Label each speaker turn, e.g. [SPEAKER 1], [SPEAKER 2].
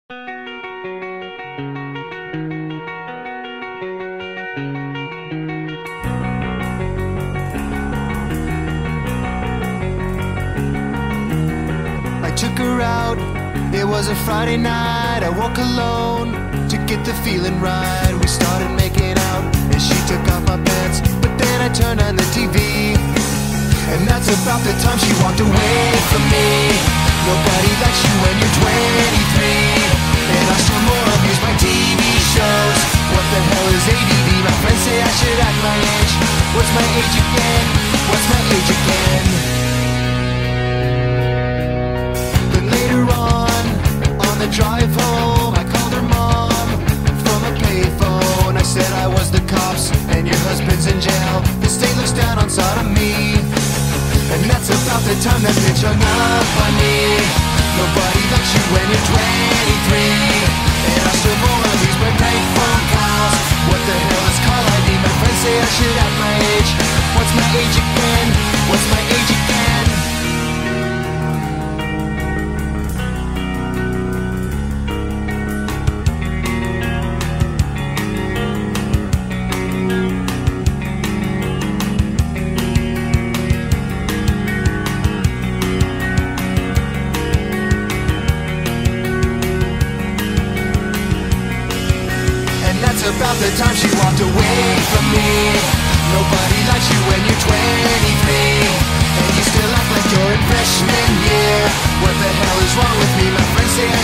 [SPEAKER 1] I took her out, it was a Friday night. I woke alone to get the feeling right. We started making out and she took off my pants, but then I turned on the TV, and that's about the time she walked away from me. Nobody likes you when you're 23, and I still more abuse my TV shows. What the hell is ADD? My friends say I should act my age. What's my age again? What's my age again? Then later on the drive home, I called her mom from a payphone. I said I was the cops and your husband's in jail. The state looks down on sodomy, and that's about the time that bitch hung up on me. Nobody likes you when you're 23, and I still wanna use my prank phone calls. What the hell is call ID? My friends say I should act my age. What's my age again? What's my age again? About the time she walked away from me. Nobody likes you when you're 23, and you still act like you're in freshman year. What the hell is wrong with me? My friends say I